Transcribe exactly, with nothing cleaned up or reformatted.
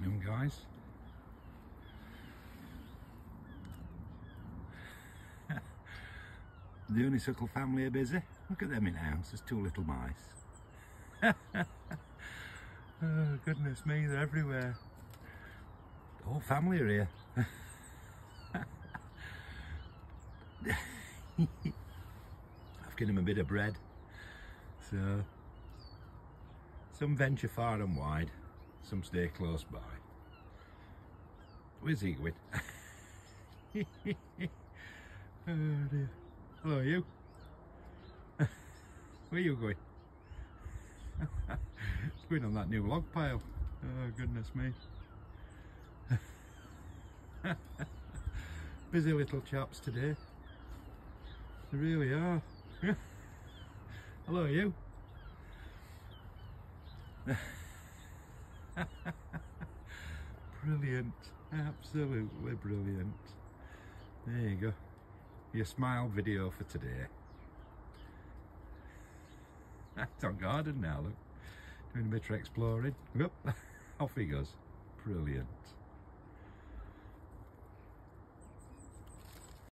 afternoon, guys. The honeysuckle family are busy. Look at them in the house, there's two little mice. Oh goodness me, they're everywhere. The whole family are here. I've given them a bit of bread, so some venture far and wide, some stay close by. Where's he going? Oh dear. Hello, you. Where are you going? It's going on that new log pile. Oh goodness me. Busy little chaps today. They really are. Hello, you. Brilliant. Absolutely brilliant. There you go. Your smile video for today. It's on garden now, look. Doing a bit of exploring. Yep. Off he goes. Brilliant.